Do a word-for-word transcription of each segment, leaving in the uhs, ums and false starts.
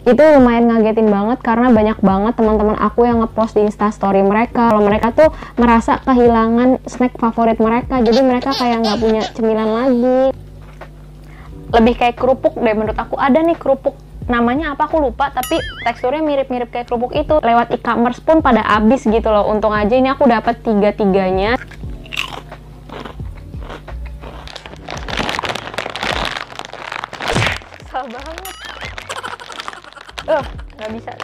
Itu lumayan ngagetin banget karena banyak banget teman-teman aku yang ngepost di instastory mereka kalau mereka tuh merasa kehilangan snack favorit mereka, jadi mereka kayak nggak punya cemilan lagi. Lebih kayak kerupuk deh menurut aku. Ada nih kerupuk, namanya apa aku lupa, tapi teksturnya mirip-mirip kayak kerupuk itu. Lewat e-commerce pun pada habis gitu loh. Untung aja ini aku dapat tiga-tiganya. Susah banget. Uh, nggak bisa.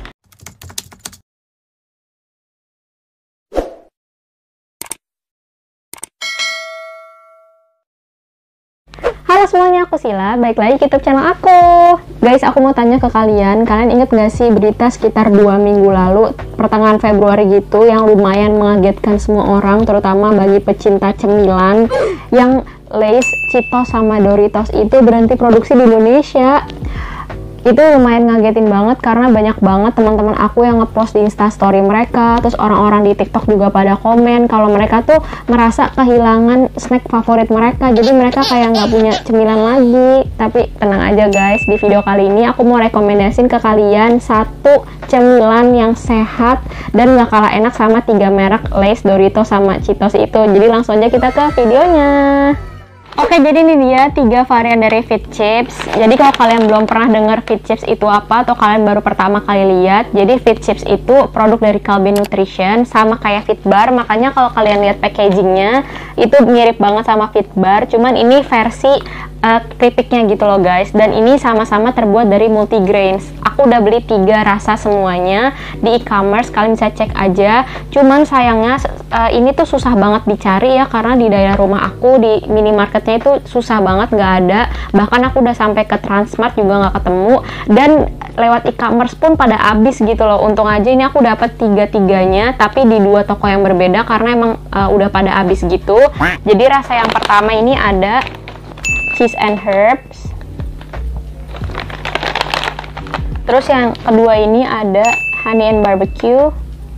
Halo semuanya, aku Sila, balik lagi ke YouTube channel aku. Guys, aku mau tanya ke kalian, kalian inget gak sih berita sekitar dua minggu lalu, pertengahan Februari gitu, yang lumayan mengagetkan semua orang, terutama bagi pecinta cemilan, yang Lay's, Cheetos, sama Doritos itu berhenti produksi di Indonesia. Itu lumayan ngagetin banget karena banyak banget teman-teman aku yang ngepost di instastory mereka, terus orang-orang di TikTok juga pada komen kalau mereka tuh merasa kehilangan snack favorit mereka, jadi mereka kayak nggak punya cemilan lagi. Tapi tenang aja guys, di video kali ini aku mau rekomendasiin ke kalian satu cemilan yang sehat dan gak kalah enak sama tiga merek Lay's, Doritos, sama Cheetos itu. Jadi langsung aja kita ke videonya. Oke, jadi ini dia tiga varian dari Fit Chips. Jadi kalau kalian belum pernah dengar Fit Chips itu apa, atau kalian baru pertama kali lihat, jadi Fit Chips itu produk dari Calbee Nutrition, sama kayak Fit Bar. Makanya kalau kalian lihat packagingnya itu mirip banget sama Fit Bar, cuman ini versi uh, keripiknya gitu loh guys. Dan ini sama-sama terbuat dari multigrains. Aku udah beli tiga rasa semuanya di e-commerce, kalian bisa cek aja. Cuman sayangnya uh, ini tuh susah banget dicari ya, karena di daerah rumah aku di minimarket itu susah banget, nggak ada. Bahkan aku udah sampai ke Transmart juga nggak ketemu, dan lewat e-commerce pun pada habis gitu loh. Untung aja ini aku dapat tiga-tiganya, tapi di dua toko yang berbeda karena emang uh, udah pada habis gitu. Jadi rasa yang pertama ini ada Cheese and Herbs. Terus yang kedua ini ada Honey and Barbecue.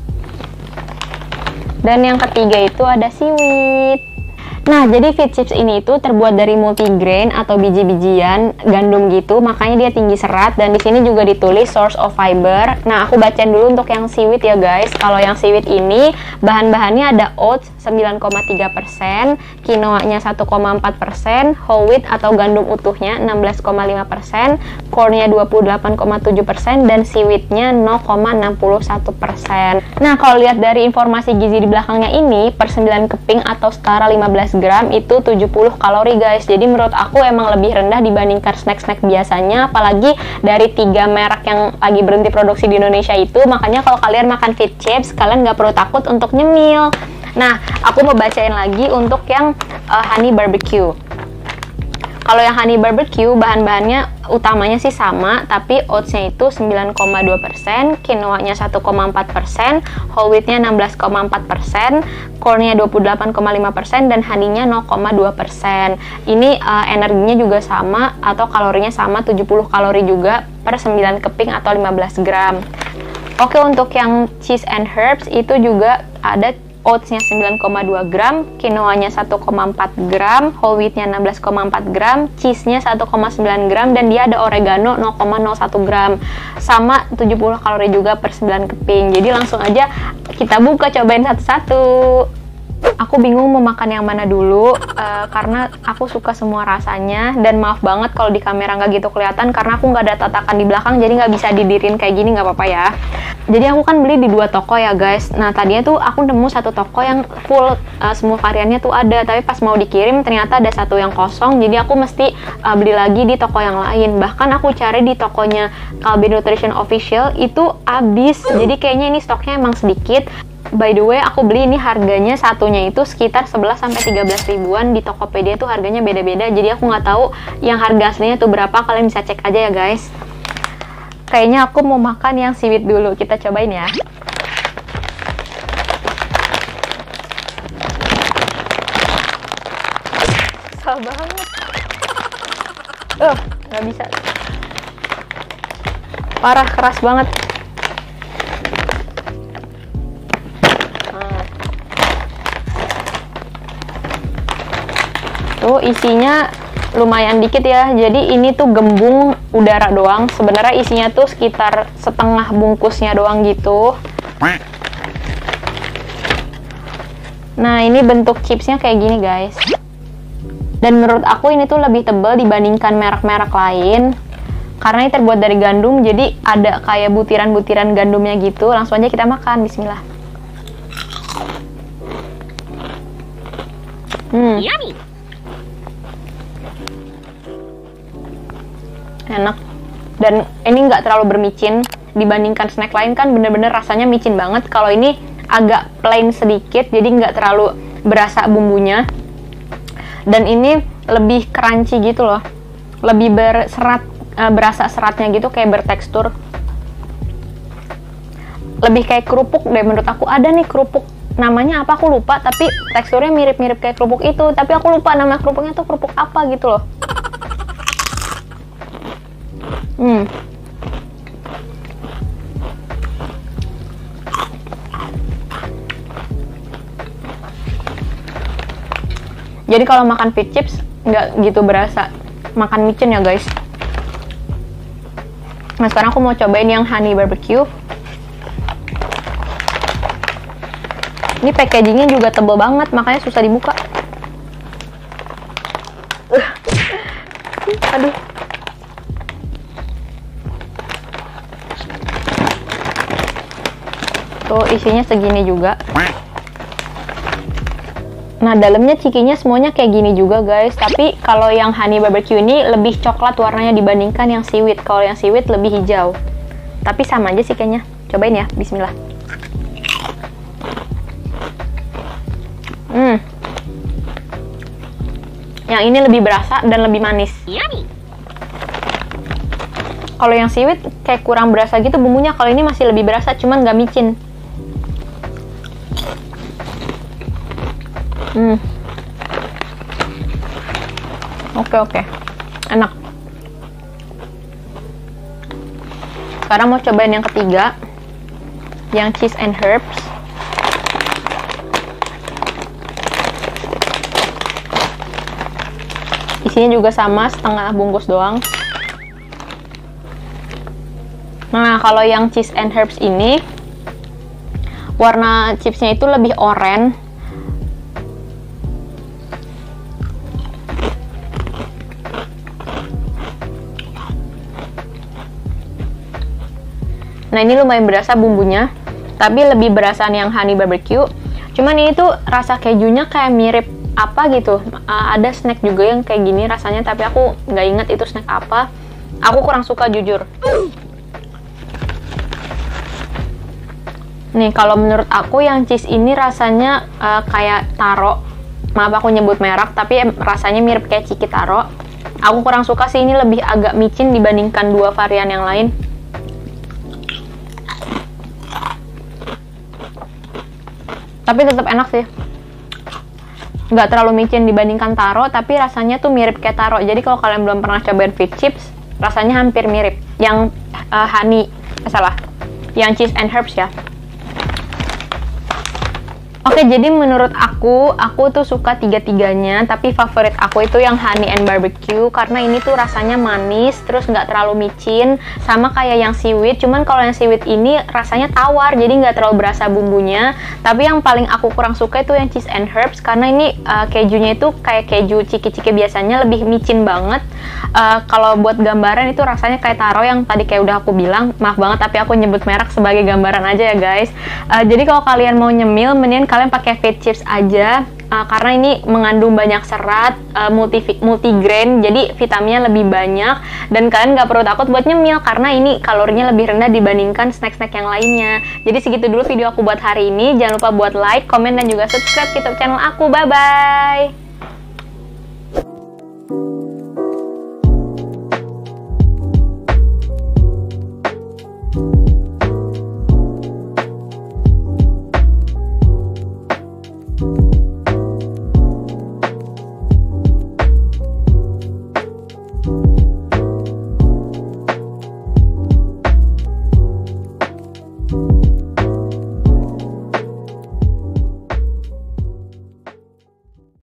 Dan yang ketiga itu ada Seaweed. Nah, jadi Fit Chips ini itu terbuat dari multigrain atau biji-bijian gandum gitu, makanya dia tinggi serat, dan di sini juga ditulis source of fiber. Nah, aku bacain dulu untuk yang seaweed ya guys. Kalau yang seaweed ini bahan-bahannya ada oats sembilan koma tiga persen, quinoa-nya satu koma empat persen, whole wheat atau gandum utuhnya enam belas koma lima persen, corn-nya dua puluh delapan koma tujuh persen, dan seaweed-nya nol koma enam satu persen. Nah, kalau lihat dari informasi gizi di belakangnya ini, per sembilan keping atau setara lima belas gram itu tujuh puluh kalori guys. Jadi menurut aku emang lebih rendah dibandingkan snack-snack biasanya, apalagi dari tiga merek yang lagi berhenti produksi di Indonesia itu. Makanya kalau kalian makan Fit Chips, kalian nggak perlu takut untuk nyemil. Nah, aku mau bacain lagi untuk yang uh, Honey Barbecue. Kalau yang Honey Barbecue, bahan-bahannya utamanya sih sama, tapi oats-nya itu sembilan koma dua persen, quinoa-nya satu koma empat persen, whole wheat-nya enam belas koma empat persen, corn-nya dua puluh delapan koma lima persen, dan honey-nya nol koma dua persen. Ini uh, energinya juga sama, atau kalorinya sama, tujuh puluh kalori juga per sembilan keping atau lima belas gram. Oke, untuk yang Cheese and Herbs itu juga ada oats-nya sembilan koma dua gram, quinoa-nya satu koma empat gram, whole wheat-nya enam belas koma empat gram, cheese-nya satu koma sembilan gram, dan dia ada oregano nol koma nol satu gram. Sama tujuh puluh kalori juga per sembilan keping. Jadi langsung aja kita buka, cobain satu-satu. Aku bingung mau makan yang mana dulu, uh, karena aku suka semua rasanya. Dan maaf banget kalau di kamera nggak gitu kelihatan, karena aku nggak ada tatakan di belakang, jadi nggak bisa didirin kayak gini, nggak apa-apa ya. Jadi aku kan beli di dua toko ya guys. Nah, tadinya tuh aku nemu satu toko yang full, uh, semua variannya tuh ada, tapi pas mau dikirim ternyata ada satu yang kosong, jadi aku mesti uh, beli lagi di toko yang lain. Bahkan aku cari di tokonya Calbee Nutrition Official itu habis, jadi kayaknya ini stoknya emang sedikit. By the way, aku beli ini harganya satunya itu sekitar sebelas sampai tiga belas ribuan. Di Tokopedia tuh harganya beda-beda, jadi aku nggak tahu yang harga aslinya tuh berapa. Kalian bisa cek aja ya guys. Kayaknya aku mau makan yang seaweed dulu, kita cobain ya. Susah banget. Uh, nggak bisa. Parah, keras banget. Tuh isinya lumayan dikit ya. Jadi ini tuh gembung udara doang. Sebenarnya isinya tuh sekitar setengah bungkusnya doang gitu. Nah, ini bentuk chipsnya kayak gini guys. Dan menurut aku ini tuh lebih tebal dibandingkan merek-merek lain. Karena ini terbuat dari gandum, jadi ada kayak butiran-butiran gandumnya gitu. Langsung aja kita makan, bismillah. Hmm. Yummy. Enak. Dan ini nggak terlalu bermicin. Dibandingkan snack lain kan bener-bener rasanya micin banget. Kalau ini agak plain sedikit, jadi nggak terlalu berasa bumbunya. Dan ini lebih crunchy gitu loh, lebih berserat, uh, berasa seratnya gitu, kayak bertekstur. Lebih kayak kerupuk deh menurut aku. Ada nih kerupuk, namanya apa aku lupa, tapi teksturnya mirip-mirip kayak kerupuk itu. Tapi aku lupa nama kerupuknya tuh kerupuk apa gitu loh. Hmm. Jadi kalau makan fit chips nggak gitu berasa makan micin ya guys. Nah sekarang aku mau cobain yang honey barbecue. Ini packagingnya juga tebel banget, makanya susah dibuka. Uh. Aduh. Tuh isinya segini juga. Nah, dalamnya cikinya semuanya kayak gini juga guys. Tapi kalau yang honey barbecue ini lebih coklat warnanya dibandingkan yang seaweed. Kalau yang seaweed lebih hijau. Tapi sama aja sih kayaknya. Cobain ya, bismillah. Hmm. Yang ini lebih berasa dan lebih manis. Yummy. Kalau yang seaweed kayak kurang berasa gitu bumbunya. Kalau ini masih lebih berasa, cuman nggak micin. Hmm. Oke oke, enak. Sekarang mau cobain yang ketiga, yang cheese and herbs. Isinya juga sama, setengah bungkus doang. Nah, kalau yang cheese and herbs ini, warna chipsnya itu lebih oranye. Nah ini lumayan berasa bumbunya, tapi lebih berasa yang honey barbecue. Cuman ini tuh rasa kejunya kayak mirip apa gitu. Uh, ada snack juga yang kayak gini rasanya, tapi aku nggak inget itu snack apa. Aku kurang suka jujur. Nih kalau menurut aku yang cheese ini rasanya uh, kayak taro. Maaf aku nyebut merek, tapi rasanya mirip kayak ciki taro. Aku kurang suka sih, ini lebih agak micin dibandingkan dua varian yang lain. Tapi tetap enak sih, nggak terlalu micin dibandingkan taro, tapi rasanya tuh mirip kayak taro. Jadi kalau kalian belum pernah cobain fit chips, rasanya hampir mirip. Yang uh, honey, eh, salah, yang cheese and herbs ya. Oke, jadi menurut aku, aku tuh suka tiga-tiganya, tapi favorit aku itu yang honey and barbecue, karena ini tuh rasanya manis, terus nggak terlalu micin, sama kayak yang seaweed. Cuman kalau yang seaweed ini rasanya tawar, jadi nggak terlalu berasa bumbunya. Tapi yang paling aku kurang suka itu yang cheese and herbs, karena ini uh, kejunya itu kayak keju ciki-ciki biasanya, lebih micin banget. Uh, kalau buat gambaran itu rasanya kayak taro yang tadi kayak udah aku bilang. Maaf banget, tapi aku nyebut merek sebagai gambaran aja ya guys. Uh, jadi kalau kalian mau nyemil, mendingan kalian pakai fit chips aja, uh, karena ini mengandung banyak serat, uh, multi multigrain, jadi vitaminnya lebih banyak, dan kalian nggak perlu takut buat nyemil karena ini kalorinya lebih rendah dibandingkan snack-snack yang lainnya. Jadi segitu dulu video aku buat hari ini. Jangan lupa buat like, komen, dan juga subscribe YouTube channel aku. Bye bye.